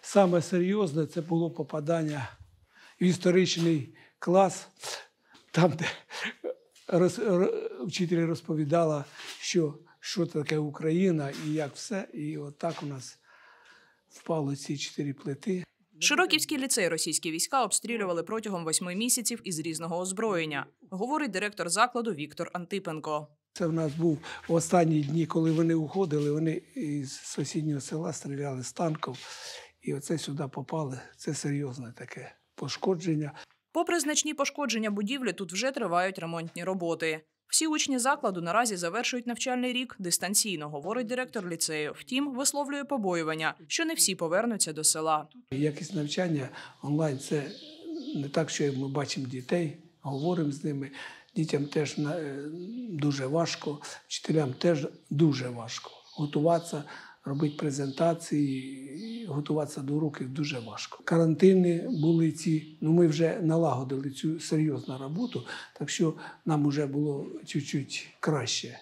саме серйозне це було попадання в історичний клас, там, де вчитель розповідала, що таке Україна і як все. І отак у нас впало ці 4 плити. Широківський ліцей російські війська обстрілювали протягом 8 місяців із різного озброєння, говорить директор закладу Віктор Антипенко. Це в нас був в останні дні, коли вони уходили, вони із сусіднього села стріляли з танків. І оце сюди попали. Це серйозне таке пошкодження. Попри значні пошкодження будівлі, тут вже тривають ремонтні роботи. Всі учні закладу наразі завершують навчальний рік дистанційно, говорить директор ліцею. Втім, висловлює побоювання, що не всі повернуться до села. Якість навчання онлайн – це не так, що ми бачимо дітей, говоримо з ними. Дітям теж дуже важко, вчителям теж дуже важко. Готуватися, робити презентації, готуватися до уроків дуже важко. Карантини були ці, ми вже налагодили цю серйозну роботу, так що нам вже було чуть-чуть краще.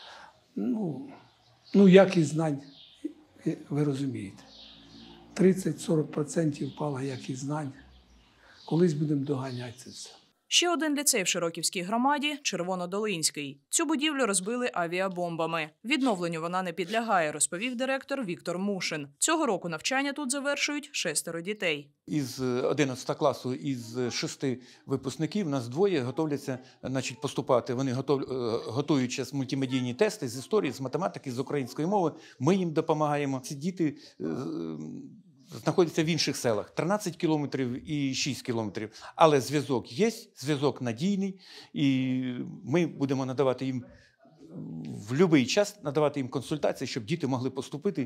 Якість знань, ви розумієте, 30-40% впала якість знань. Колись будемо доганяти це все. Ще один ліцей в Широківській громаді – Червонодолинський. Цю будівлю розбили авіабомбами. Відновленню вона не підлягає, розповів директор Віктор Мушин. Цього року навчання тут завершують 6 дітей. Із 11 класу, із 6 випускників, нас 2 готовляться поступати. Вони готують зараз мультимедійні тести з історії, з математики, з української мови. Ми їм допомагаємо. Ці діти знаходяться в інших селах. 13 кілометрів і 6 кілометрів. Але зв'язок є, зв'язок надійний. І ми будемо надавати їм в будь-який час надавати їм консультації, щоб діти могли поступити.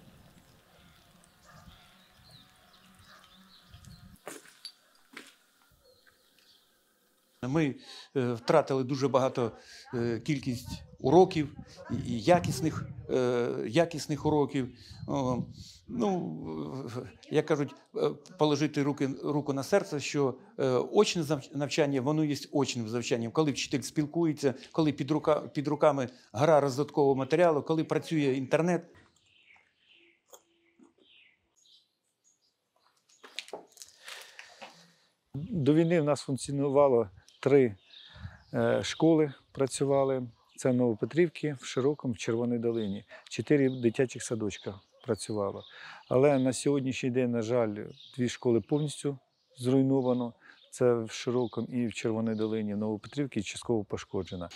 Ми втратили дуже багато кількість уроків, і якісних уроків. Як кажуть, положити руку на серце, що очне навчання, воно є очним навчанням. Коли вчитель спілкується, коли під руками гора роздаткового матеріалу, коли працює інтернет. До війни в нас функціонувало 3 школи, працювали. Це в Новопетрівці, в Широкому, в Червоній Долині. 4 дитячих садочка працювало. Але на сьогоднішній день, на жаль, 2 школи повністю зруйновано. Це в Широкому і в Червоній Долині, в Новопетрівці частково пошкоджена.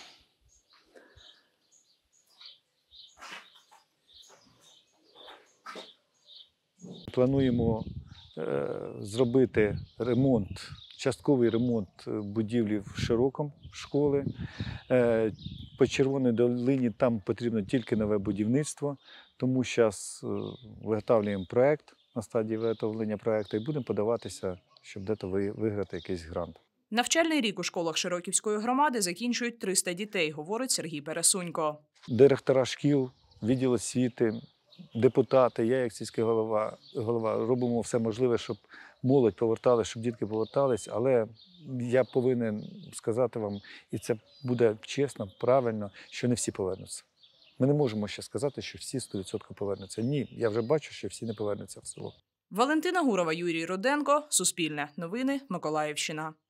Плануємо зробити частковий ремонт будівлі в Широкому школи. По Червоній Долині там потрібно тільки нове будівництво, тому зараз виготовлюємо проєкт, на стадії виготовлення проєкту, і будемо подаватися, щоб десь виграти якийсь грант. Навчальний рік у школах Широківської громади закінчують 300 дітей, говорить Сергій Пересунько. Директора шкіл, відділ освіти, депутати, я як сільський голова робимо все можливе, щоб молодь поверталася, щоб дітки повертались, але я повинен сказати вам, і це буде чесно, правильно, що не всі повернуться. Ми не можемо ще сказати, що всі 100% повернуться. Ні, я вже бачу, що всі не повернуться в село. Валентина Гурова, Юрій Руденко, Суспільне. Новини, Миколаївщина.